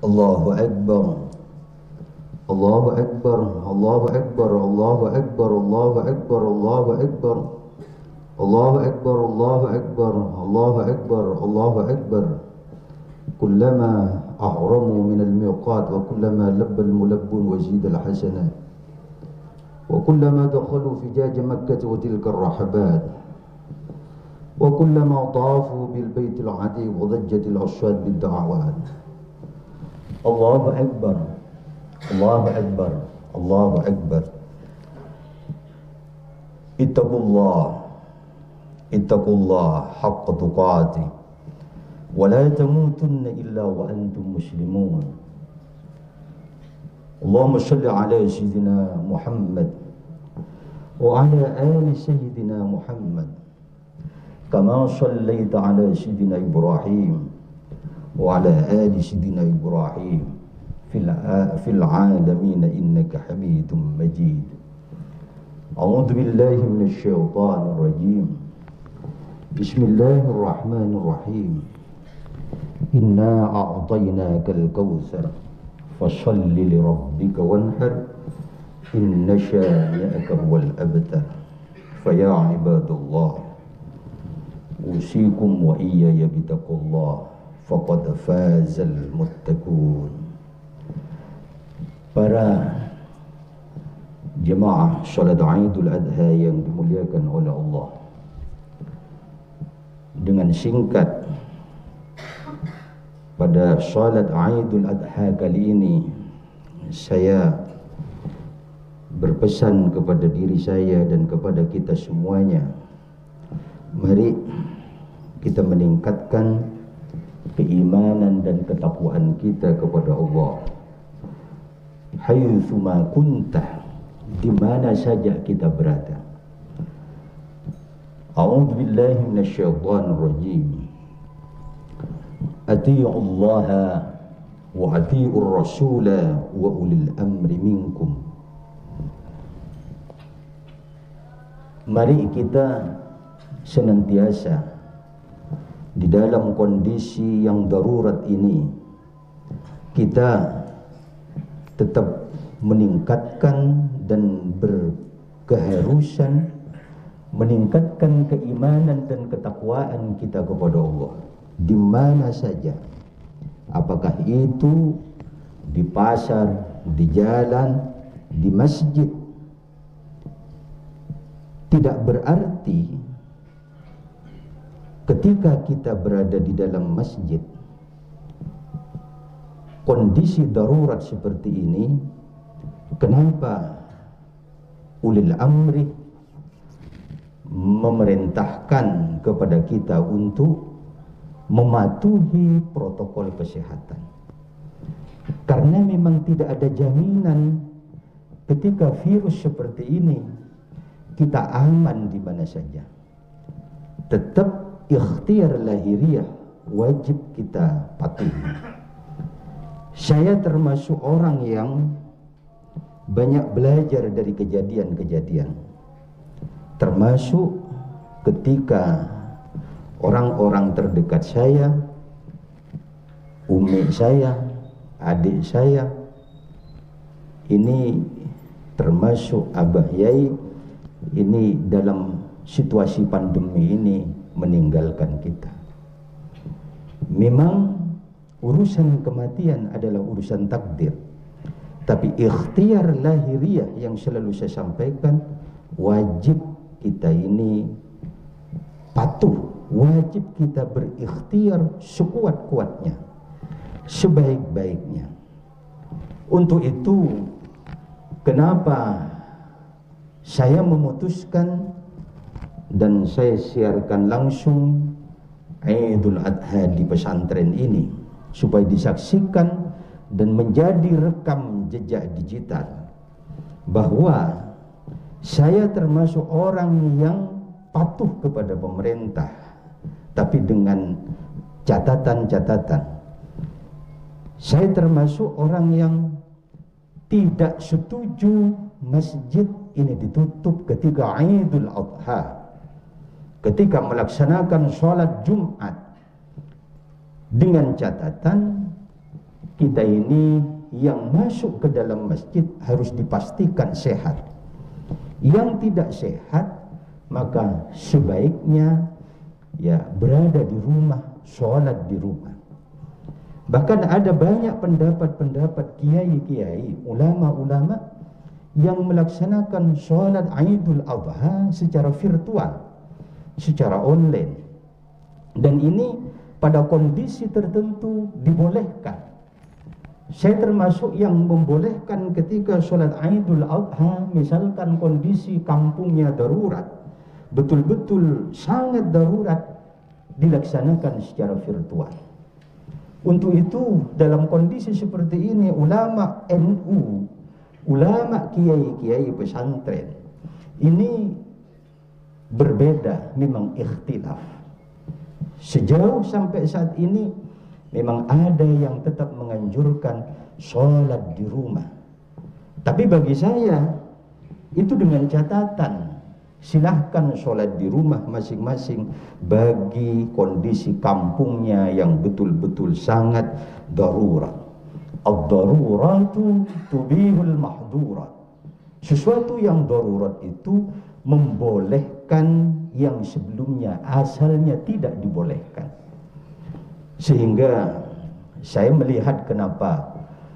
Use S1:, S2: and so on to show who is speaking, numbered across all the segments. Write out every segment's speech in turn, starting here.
S1: Allahu Akbar. Allahu Akbar. Allahu Akbar. Allahu Akbar. Allahu Akbar. Allahu Akbar. Allahu Akbar. Allahu Akbar. Allahu Akbar. Allahu Akbar. Kullama ahramu min al-miqat wa kullama labba al-mulabbun wa zida al-hasanat wa kullama dakhalu fijaj Makkah wa tilka ar-rahabat wa kullama tafu bil bait al-atiq wa dajjat al-ashwad bid da'awat. Allahu Akbar. Allahu Akbar. Allahu Akbar. Ittaqullah. Ittaqullah haqqa tuqatih. Wa la tamutunna illa wa antum muslimun. Allahumma salli ala sayyidina Muhammad wa ala ali sayyidina Muhammad kama sallaita ala sayyidina Ibrahim wa ala ali sayyidina Ibrahim fil alamin innaka Hamidum Majid. A'udzu billahi minasy syaithanir rajim. Bismillahirrahmanirrahim. Inna a'tainakal kautsar fashalli li rabbika wanhar inna syani'aka huwal abtar. Faya ibadallah usikum wa iyaya bitaqullah faqad fazal muttaqun. Para jemaah salat Idul Adha yang dimuliakan oleh Allah, dengan singkat pada salat Idul Adha kali ini saya berpesan kepada diri saya dan kepada kita semuanya, mari kita meningkatkan keimanan dan ketakwaan kita kepada Allah. Haitsuma kunta, di mana saja kita berada. A'udzu billahi minasyaitonir rajim. Atii'u Allah wa atii'ur Rasul wa ulil amri minkum. Mari kita senantiasa di dalam kondisi yang darurat ini kita tetap meningkatkan dan berkeharusan meningkatkan keimanan dan ketakwaan kita kepada Allah di mana saja, apakah itu di pasar, di jalan, di masjid. Tidak berarti ketika kita berada di dalam masjid kondisi darurat seperti ini, kenapa ulil amri memerintahkan kepada kita untuk mematuhi protokol kesehatan? Karena memang tidak ada jaminan ketika virus seperti ini kita aman di mana saja. Tetap ikhtiar lahiriah wajib kita patuhi. Saya termasuk orang yang banyak belajar dari kejadian-kejadian, termasuk ketika orang-orang terdekat saya, umi saya, adik saya, ini termasuk Abah Yai, ini dalam situasi pandemi ini meninggalkan kita. Memang urusan kematian adalah urusan takdir, tapi ikhtiar lahiriah yang selalu saya sampaikan, wajib kita ini patuh, wajib kita berikhtiar sekuat-kuatnya, sebaik-baiknya. Untuk itu, kenapa saya memutuskan dan saya siarkan langsung Idul Adha di pesantren ini, supaya disaksikan dan menjadi rekam jejak digital bahwa saya termasuk orang yang patuh kepada pemerintah, tapi dengan catatan-catatan. Saya termasuk orang yang tidak setuju masjid ini ditutup ketika Idul Adha, ketika melaksanakan sholat Jumat, dengan catatan
S2: kita ini yang masuk ke dalam masjid harus dipastikan sehat. Yang tidak sehat maka sebaiknya ya berada di rumah, sholat di rumah. Bahkan ada banyak pendapat-pendapat kiai-kiai, ulama-ulama yang melaksanakan sholat Idul Adha secara virtual, secara online. Dan ini pada kondisi tertentu dibolehkan. Saya termasuk yang membolehkan ketika sholat Idul Adha, misalkan kondisi kampungnya darurat, betul-betul sangat darurat, dilaksanakan secara virtual. Untuk itu dalam kondisi seperti ini ulama NU, ulama kiai-kiai pesantren ini berbeda, memang ikhtilaf. Sejauh sampai saat ini memang ada yang tetap menganjurkan sholat di rumah. Tapi bagi saya itu dengan catatan, silahkan sholat di rumah masing-masing bagi kondisi kampungnya yang betul-betul sangat darurat. Ad-daruratu tubihul mahdurat. Sesuatu yang darurat itu membolehkan yang sebelumnya asalnya tidak dibolehkan. Sehingga saya melihat kenapa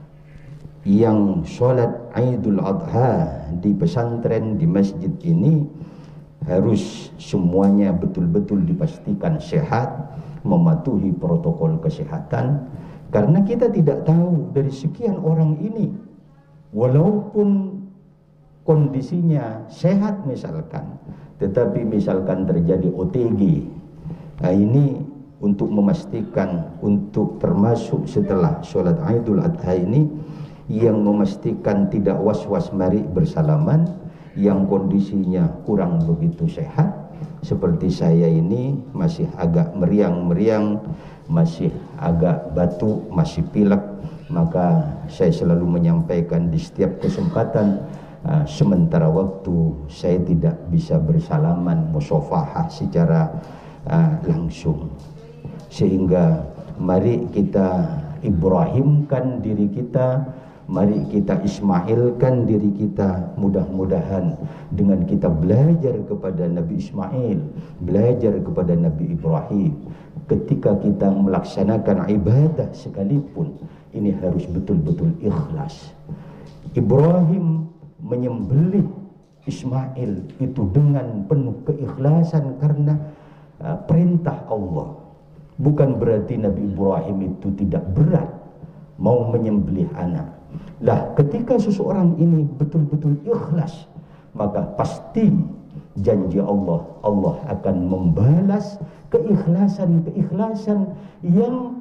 S2: yang sholat Idul Adha di pesantren, di masjid ini harus semuanya betul-betul dipastikan sehat, mematuhi protokol kesehatan. Karena kita tidak tahu dari sekian orang ini, walaupun kondisinya sehat misalkan, tetapi misalkan terjadi OTG, nah ini untuk memastikan, untuk termasuk setelah sholat Idul Adha ini, yang memastikan tidak was-was mari bersalaman, yang kondisinya kurang begitu sehat, seperti saya ini masih agak meriang-meriang, masih agak batuk, masih pilek, maka saya selalu menyampaikan di setiap kesempatan, sementara waktu saya tidak bisa bersalaman, musyafahah secara langsung. Sehingga mari kita Ibrahimkan diri kita, mari kita Ismailkan diri kita. Mudah-mudahan dengan kita belajar kepada Nabi Ismail, belajar kepada Nabi Ibrahim, ketika kita melaksanakan ibadah sekalipun, ini harus betul-betul ikhlas. Ibrahim menyembelih Ismail itu dengan penuh keikhlasan karena perintah Allah. Bukan berarti Nabi Ibrahim itu tidak berat mau menyembelih anak. Lah, ketika seseorang ini betul-betul ikhlas, maka pasti janji Allah, Allah akan membalas keikhlasan-keikhlasan yang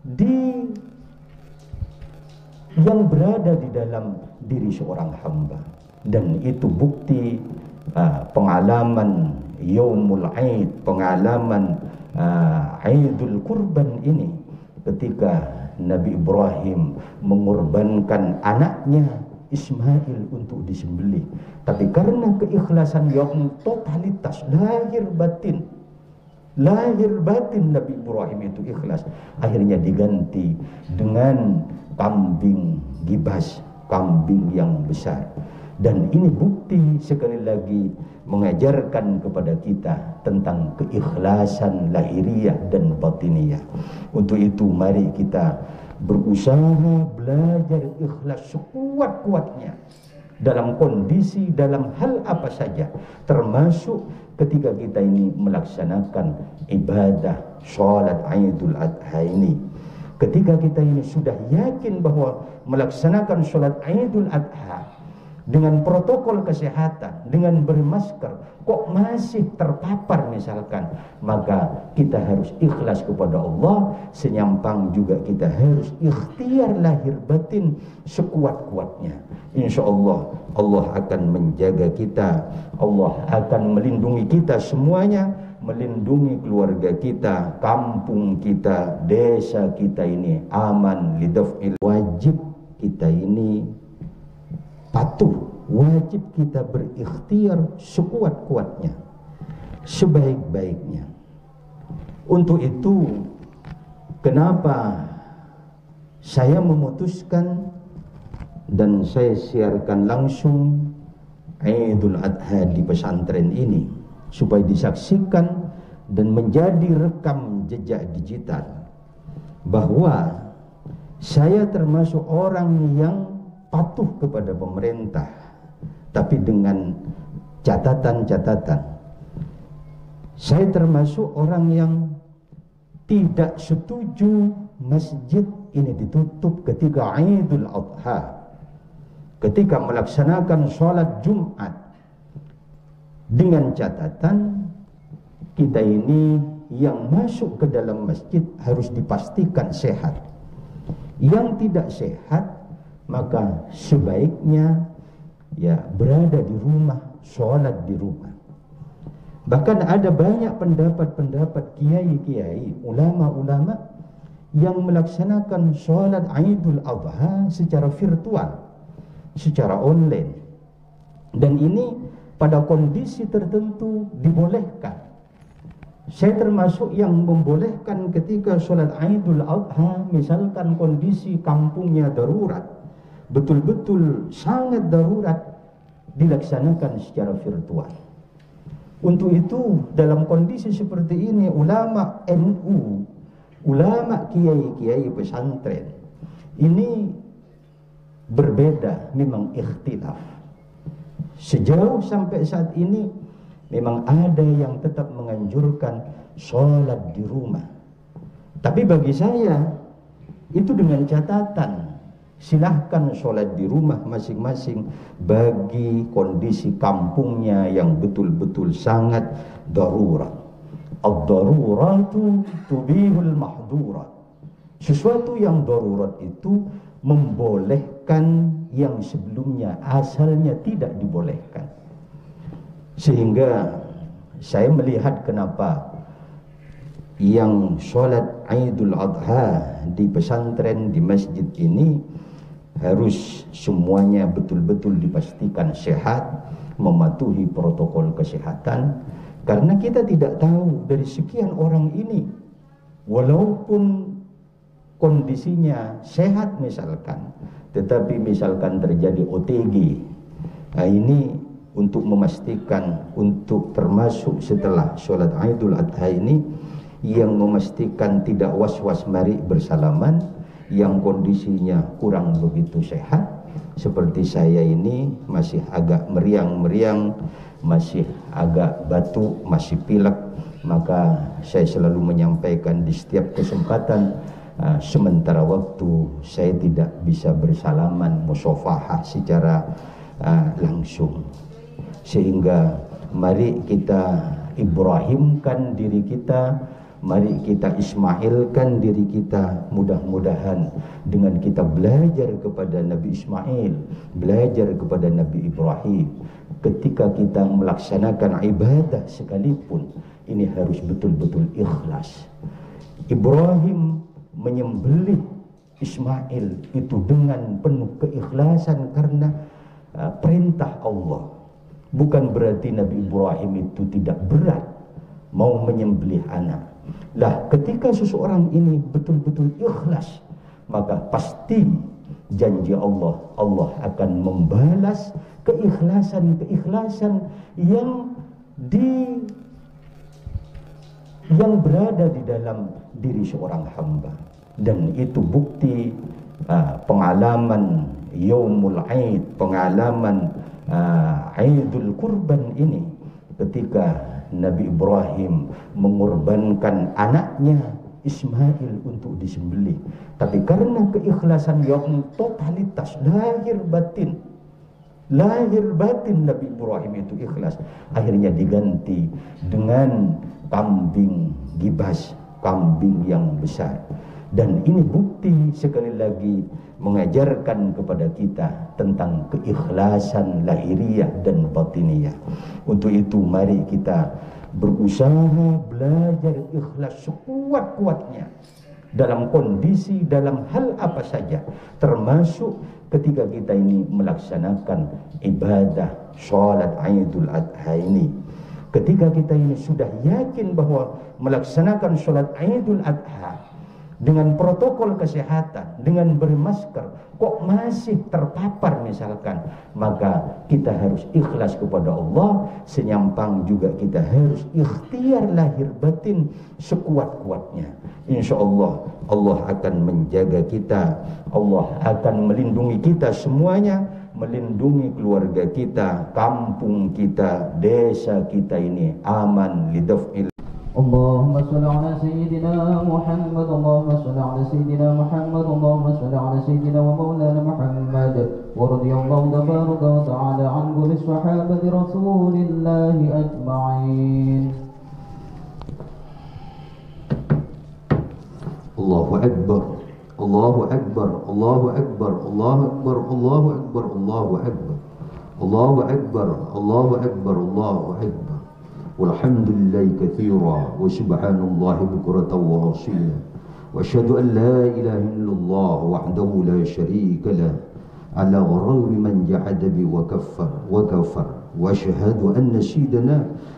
S2: berada di dalam diri seorang hamba. Dan itu bukti pengalaman Yaumul Aid, pengalaman Aidul Kurban ini, ketika Nabi Ibrahim mengorbankan anaknya Ismail untuk disembelih. Tapi karena keikhlasan yang totalitas, lahir batin Nabi Ibrahim itu ikhlas, akhirnya diganti dengan kambing gibas, kambing yang besar. Dan ini bukti sekali lagi mengajarkan kepada kita tentang keikhlasan lahiriah dan batiniyah. Untuk itu mari kita berusaha belajar ikhlas sekuat-kuatnya dalam kondisi, dalam hal apa saja, termasuk ketika kita ini melaksanakan ibadah sholat Idul Adha ini. Ketika kita ini sudah yakin bahwa melaksanakan sholat Idul Adha dengan protokol kesehatan, dengan bermasker, kok masih terpapar misalkan, maka kita harus ikhlas kepada Allah. Senyampang juga kita harus ikhtiar lahir batin sekuat-kuatnya. Insya Allah, Allah akan menjaga kita, Allah akan melindungi kita semuanya, melindungi keluarga kita, kampung kita, desa kita ini aman lidaf'il. Wajib kita ini patuh, wajib kita berikhtiar sekuat-kuatnya, sebaik-baiknya. Untuk itu, kenapa saya memutuskan dan saya siarkan langsung Idul Adha di pesantren ini supaya disaksikan dan menjadi rekam jejak digital bahwa saya termasuk orang yang patuh kepada pemerintah, tapi dengan catatan-catatan. Saya termasuk orang yang tidak setuju masjid ini ditutup ketika Idul Adha, ketika melaksanakan sholat Jumat, dengan catatan kita ini yang masuk ke dalam masjid harus dipastikan sehat. Yang tidak sehat maka sebaiknya ya berada di rumah, sholat di rumah. Bahkan ada banyak pendapat-pendapat kiai-kiai, ulama-ulama yang melaksanakan sholat Idul Adha secara virtual, secara online. Dan ini pada kondisi tertentu dibolehkan. Saya termasuk yang membolehkan ketika sholat Idul Adha, misalkan kondisi kampungnya darurat, betul-betul sangat darurat, dilaksanakan secara virtual. Untuk itu dalam kondisi seperti ini ulama NU, ulama kiai-kiai pesantren ini berbeda, memang ikhtilaf. Sejauh sampai saat ini memang ada yang tetap menganjurkan sholat di rumah. Tapi bagi saya itu dengan catatan, silahkan sholat di rumah masing-masing bagi kondisi kampungnya yang betul-betul sangat darurat. Ad-daruratu tubihul mahdurat. Sesuatu yang darurat itu membolehkan yang sebelumnya asalnya tidak dibolehkan. Sehingga saya melihat kenapa yang sholat Idul Adha di pesantren, di masjid ini harus semuanya betul-betul dipastikan sehat, mematuhi protokol kesehatan, karena kita tidak tahu dari sekian orang ini, walaupun kondisinya sehat misalkan, tetapi misalkan terjadi OTG, nah ini untuk memastikan, untuk termasuk setelah sholat Idul Adha ini, yang memastikan tidak was-was mari bersalaman, yang kondisinya kurang begitu sehat seperti saya ini, masih agak meriang-meriang, masih agak batuk, masih pilek, maka saya selalu menyampaikan di setiap kesempatan, sementara waktu saya tidak bisa bersalaman musyafahah secara langsung, sehingga mari kita Ibrahimkan diri kita, mari kita Ismailkan diri kita. Mudah-mudahan dengan kita belajar kepada Nabi Ismail, belajar kepada Nabi Ibrahim, ketika kita melaksanakan ibadah sekalipun, ini harus betul-betul ikhlas. Ibrahim menyembelih Ismail itu dengan penuh keikhlasan karena perintah Allah. Bukan berarti Nabi Ibrahim itu tidak berat mau menyembelih anak. Lah, ketika seseorang ini betul-betul ikhlas, maka pasti janji Allah, Allah akan membalas keikhlasan-keikhlasan yang berada di dalam diri seorang hamba. Dan itu bukti pengalaman Yaumul Aid, pengalaman Aidul Kurban ini, ketika Nabi Ibrahim mengorbankan anaknya Ismail untuk disembelih, tapi karena keikhlasan yang totalitas, lahir batin Nabi Ibrahim itu ikhlas, akhirnya diganti dengan kambing gibas, kambing yang besar. Dan ini bukti sekali lagi mengajarkan kepada kita tentang keikhlasan lahiriah dan batiniyah. Untuk itu mari kita berusaha belajar ikhlas sekuat-kuatnya dalam kondisi, dalam hal apa saja, termasuk ketika kita ini melaksanakan ibadah sholat Idul Adha ini. Ketika kita ini sudah yakin bahwa melaksanakan sholat Idul Adha dengan protokol kesehatan, dengan bermasker, kok masih terpapar misalkan, maka kita harus ikhlas kepada Allah. Senyampang juga kita harus ikhtiar lahir batin sekuat-kuatnya. Insya Allah, Allah akan menjaga kita, Allah akan melindungi kita semuanya, melindungi keluarga kita, kampung kita, desa kita ini aman lidaf'il.
S3: اللهم صل على سيدنا محمد اللهم صل على سيدنا محمد اللهم صل على سيدنا ومولانا محمد ورضي الله تبارك وتعالى عن كل صحابة رسول الله أجمعين.
S1: الله أكبر الله أكبر الله أكبر الله أكبر الله أكبر الله أكبر الله أكبر الله أكبر الله أكبر والحمد لله كثيرا وسبحان الله بكرة وأصيلا وأشهد أن لا إله إلا الله وحده لا شريك له على غرور من جحد بي وكفر وأشهد أن سيدنا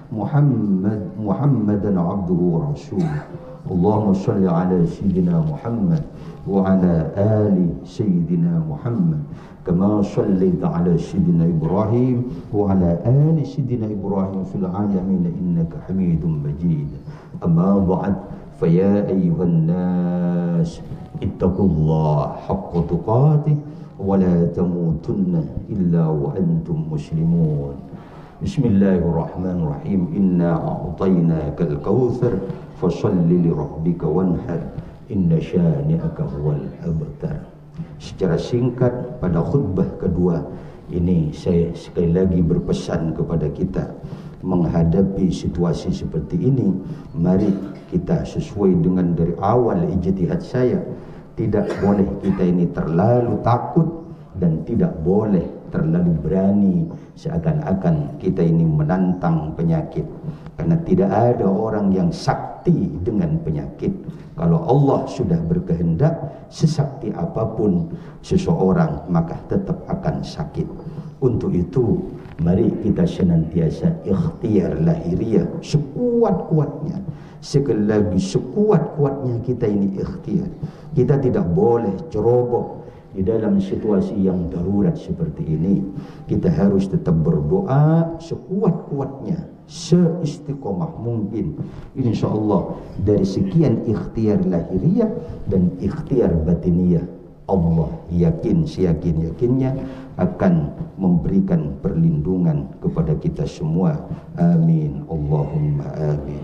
S1: محمدا عبده ورسوله اللهم صل على سيدنا محمد وعلى آل سيدنا محمد كما صليت على سيدنا إبراهيم وعلى آل سيدنا إبراهيم في العالمين إنك حميد مجيد. أما بعد فيا أيها الناس اتقوا الله حق تقاته ولا تموتن إلا وأنتم مسلمون. بسم الله الرحمن الرحيم إنا أعطيناك الكوثر فصل لربك وانحر إن شانئك هو الأبتر. Secara singkat pada khutbah kedua ini saya sekali lagi berpesan kepada kita, menghadapi situasi seperti ini, mari kita sesuai dengan dari awal ijtihad saya, tidak boleh kita ini terlalu takut dan tidak boleh terlalu berani seakan-akan kita ini menantang penyakit, karena tidak ada orang yang sakti dengan penyakit. Kalau Allah sudah berkehendak, sesakti apapun seseorang maka tetap akan sakit. Untuk itu mari kita senantiasa ikhtiar lahiriah sekuat-kuatnya. Sekali lagi, sekuat-kuatnya kita ini ikhtiar. Kita tidak boleh ceroboh di dalam situasi yang darurat seperti ini. Kita harus tetap berdoa sekuat-kuatnya, seistiqomah mungkin. InsyaAllah dari sekian ikhtiar lahiriah dan ikhtiar batiniyah, Allah yakin, seyakin-yakinnya akan memberikan perlindungan kepada kita semua. Amin. Allahumma amin.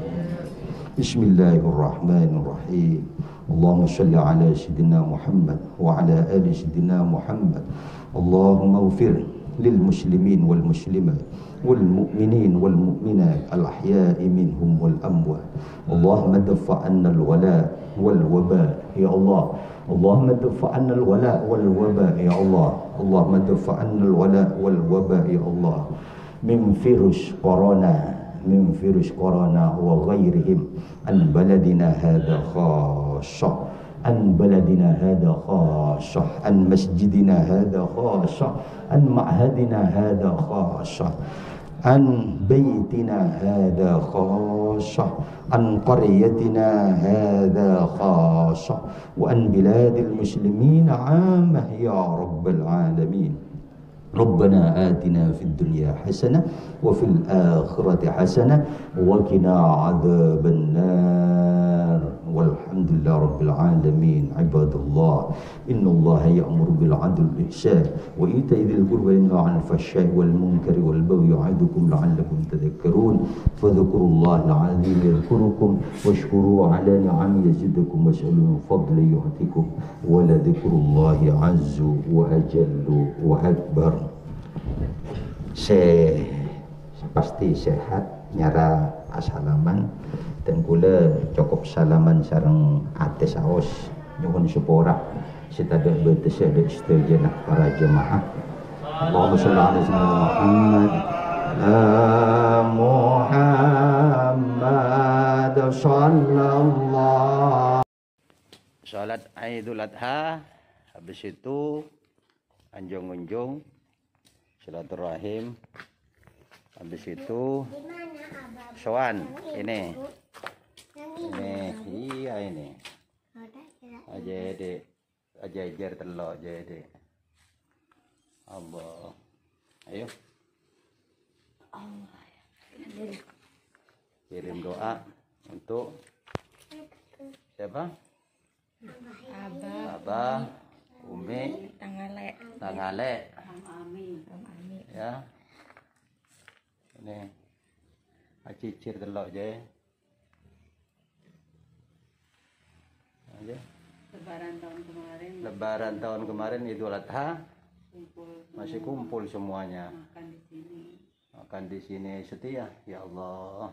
S1: Bismillahirrahmanirrahim. Allahumma salli ala Sayyidina Muhammad wa ala ali Sayyidina Muhammad. Allahumma ufir lil muslimin wal muslimat wal mu'minin wal mu'minat al ahya'i minhum wal amwat. Allahumma dafa'anna al wala wal waba ya Allah. Allahumma dafa'anna al wala wal waba ya Allah. Allahumma dafa'anna al wala wal waba ya Allah. Min virus corona wa ghairihim an baladina hadha khassah, an baladina hadha khassah, an masjidina hadha khassah, an ma'hadina hadha khassah, an baytina hadha khassah, an qaryatina hadha khassah, wa an biladil muslimin 'ammah ya rabbal alamin. ربنا آتنا في الدنيا حسنة وفي الآخرة حسنة وقنا عذاب النار والحمد لله رب العالمين. عباد الله إن الله يأمر بالعدل والإحسان وإيتاء ذي القربى وينهى عن الفحشاء والمنكر والبغي يعظكم لعلكم تذكرون فاذكروا الله العظيم يذكركم واشكروه على نعمه يزدكم واسألوا من فضله يعطيكم ولذكر الله عز وأجل وأكبر. Saya pasti sehat nyara asalaman dan kula cukup salaman sareng ate saos nyuwun sepora sitadak betes ada istijenak para jemaah. Allahumma shalli ala sayyidina Muhammad sallallahu. Salat Idul Adha, habis itu anjung-unjung silaturahim, habis itu soan ini iya ini
S2: aja dek aja jar telok aja dek Allah ayo
S4: Allah
S2: kirim doa untuk siapa Abah Umi Tanggale ya ini acicir telok aja Lebaran tahun kemarin Idul Adha masih kumpul semuanya makan di sini setia ya Allah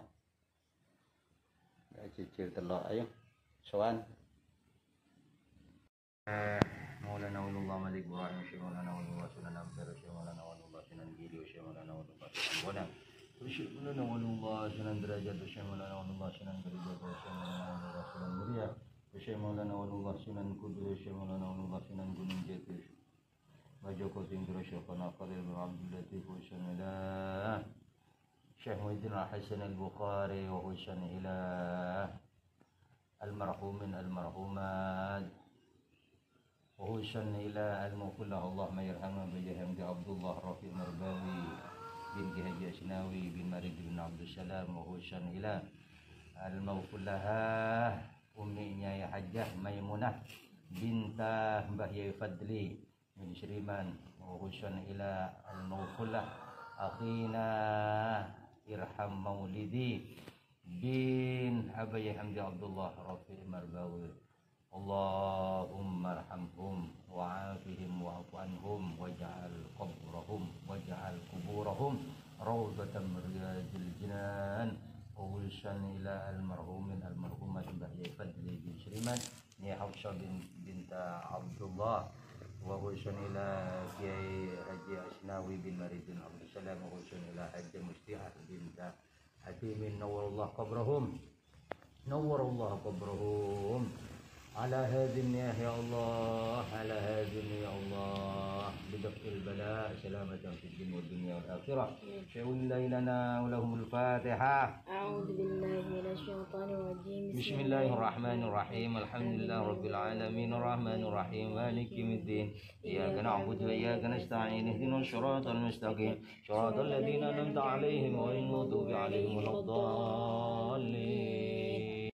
S2: ya cicir telok ayo soan Maulana walullah malik Ibrahim Maulana walullah sunan Ampere Maulana walullah sunan Giri Maulana walullah sunan Bonang Maulana walullah sunan Derajat Maulana walullah sunan Derajat Maulana walullah sunan Muria Maulana walullah sunan Kudus Maulana walullah sunan Gunung Jati Majoko Tinggi Syekh Khalil bin Abdul Latif Husnul Syekh Muhyiddin Al-Hasan Al-Bukhari wa Husnul Ilah Al-Marhumin Al-Marhumat وهوشن إلى المغفلة اللهم يرحمنا بجهمد عبد الله رفيع مرباوي بن جهج أشناوي بن مريد بن عبد السلام وهوشن إلى المغفلة أمي يا حجة ميمونة بنت Mbah Yai Fadli من شريمان وهوشن إلى المغفلة أخينا إرحم مولدي بن أبي حمد عبد الله رفيع مرباوي اللهم ارحمهم وعافهم واعف عنهم واجعل قبورهم روضة من رياض الجنان ووصلا إلى المرحومين المرحومة Mbah Yai Fadli bin Sriman Nyai Hafsah bint Abdullah ووصلا إلى Kiai Haji Asnawi bin Marid bin Abdul Salam ووصلا إلى Haji Mustihah bint Hatimin nawwarallahu qabrahum على هذه النية يا الله على هذه يا الله بدفع البلاء سلامة في الدين والدنيا والآخرة شاء لنا ولهم الفاتحة
S4: أعوذ بالله من الشيطان الرجيم
S2: بسم الله الرحمن الرحيم الحمد لله رب العالمين الرحمن الرحيم مالك يوم الدين إياك نعبد وإياك نستعين اهدنا الصراط المستقيم صراط الذين أنعمت عليهم غير المغضوب عليهم ولا الضالين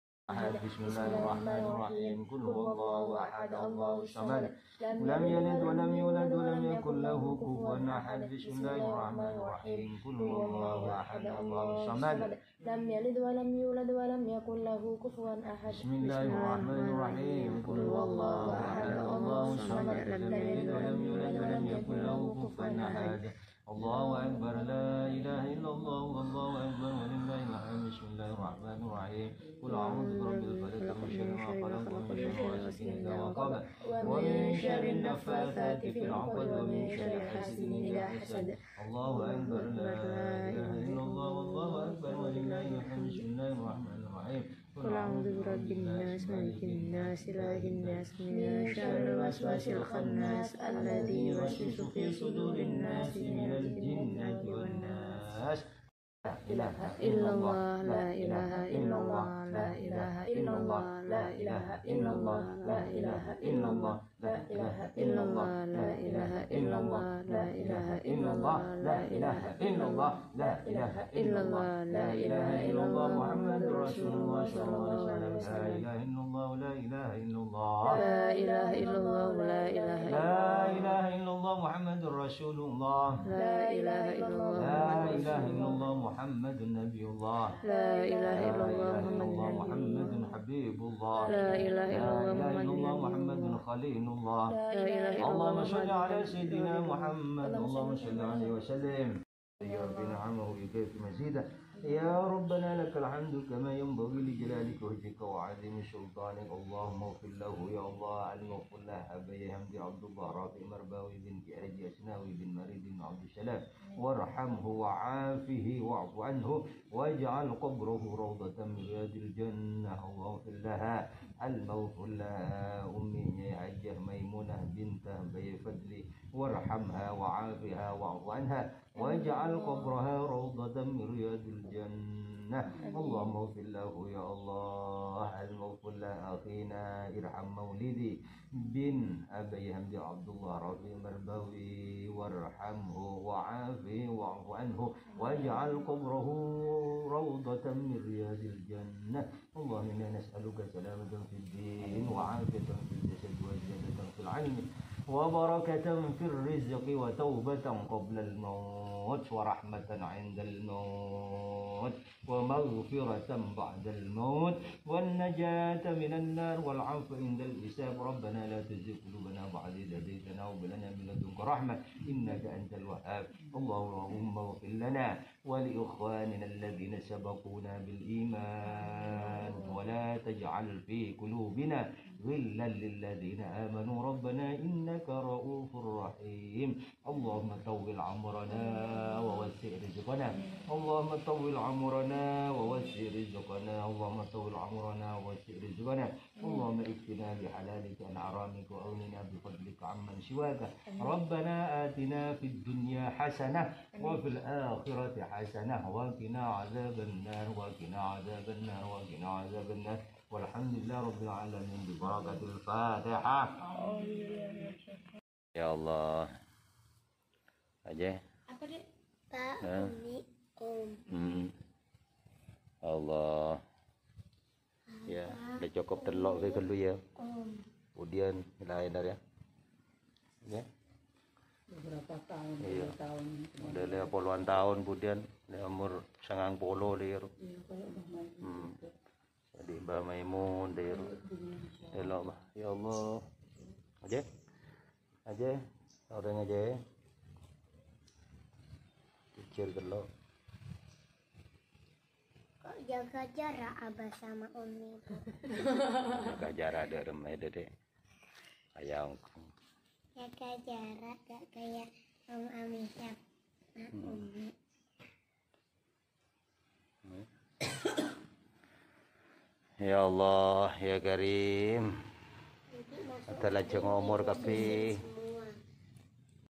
S2: بسم الله الرحمن الرحيم قل هو الله احد الله الصمد لم يلد ولم يولد ولم يكن له كفوا احد بسم الله الرحمن الرحيم قل هو الله احد الله الصمد
S4: لم يلد ولم يولد ولم يكن له كفوا احد
S2: بسم الله الرحمن الرحيم قل هو الله احد الله الصمد لم يلد ولم يولد ولم يكن له كفوا احد الله أكبر لا إله إلا الله والله أكبر ولله الحمد بسم الله الرحمن الرحيم قل أعوذ برب الفلق من شر ما خلق ومن شر غاسق إذا وقب ومن شر النفاثات في العقد ومن شر حاسد إذا حسد الله أكبر لا إله إلا الله والله أكبر ولله الحمد بسم الله الرحمن الرحيم
S4: قل أعوذ برب الناس ملك الناس إله الناس من شر الوسواس الخناس الذي يوسوس في صدور الناس من الجنة والناس
S2: لا إله
S4: إلا الله لا إله إلا الله لا إله إلا الله لا إله إلا الله لا إله إلا الله لا إله إلا الله لا إله إلا الله لا إله إلا الله لا إله إلا الله لا إله إلا الله لا إله إلا الله محمد رسول الله صلى الله عليه وسلم
S2: لا إله إلا الله لا إله إلا الله
S4: لا إله إلا الله لا إله إلا
S2: لا إله إلا الله محمد رسول الله
S4: لا إله إلا الله
S2: لا إله إلا الله محمد نبي الله
S4: لا إله إلا الله
S2: محمد حبيب الله
S4: لا إله إلا الله
S2: لا إله إلا الله محمد خليل الله
S4: لا إله إلا
S2: اللهم
S4: الله
S2: صل على سيدنا محمد اللهم صل عليه وسلم يا رب نعمه بكيف مزيدا يا ربنا لك الحمد كما ينبغي لجلالك وجهك وعظيم سلطانك اللهم اغفر له يا الله المغفر له أبي حمد عبد الله رافع مرباوي بن كعرج أسناوي بن مريد بن عبد السلام وارحمه وعافه واعف عنه واجعل قبره روضة من رياض الجنة اللهم اغفر لها المغفر لها أمي حجة ميمونة بنت أبي فضلي وارحمها وعافها واعف عنها
S1: واجعل قبرها روضة من رياض الجنة اللهم اغفر له يا الله المغفر لأخينا ارحم مولدي بن أبي حمد عبد الله ربي مربوي وارحمه وعافه واعف عنه واجعل قبره روضة من رياض الجنة اللهم إنا نسألك سلامة في الدين وعافية في الجسد وزيادة في العلم وبركة في الرزق وتوبة قبل الموت ورحمة عند الموت ومغفرة بعد الموت والنجاة من النار والعفو عند الحساب ربنا لا تزغ قلوبنا بعد إذ هديتنا وهب لنا من لدنك رحمة إنك أنت الوهاب اللهم اغفر لنا ولإخواننا الذين سبقونا بالإيمان ولا تجعل في قلوبنا غلا للذين آمنوا ربنا إنك رؤوف رحيم اللهم طول عمرنا ووسع رزقنا اللهم طول عمرنا ووسع رزقنا اللهم طول عمرنا ووسع رزقنا اللهم اكفنا بحلالك عن حرامك وأغننا بفضلك عمن سواك ربنا آتنا في الدنيا حسنة وفي الآخرة حسنة وقنا عذاب النار وقنا عذاب النار وقنا عذاب النار والحمد لله رب العالمين ببركة الفاتحة. Ya Allah. Aja.
S4: Apa deh? Pak, Umi, Om.
S1: Allah. Ya, udah cukup telok ke dulu ya. Kemudian lain ya. Ya.
S5: Beberapa tahun,
S1: Iya.
S5: tahun.
S1: Udah lihat puluhan tahun kemudian umur 90 dia.
S5: Iya, kalau udah main.
S1: Jadi Mbak Maimun dia. Ya Allah, ya Allah. Aja orang aja. Kecil telok.
S4: Kok jaga jarak Abah sama Umi?
S1: Jaga jarak ada remeh deh. Ayang.
S4: Jaga jarak gak kayak Om Amisya sama Umi.
S1: Ya Allah, ya Karim. Telah umur kapi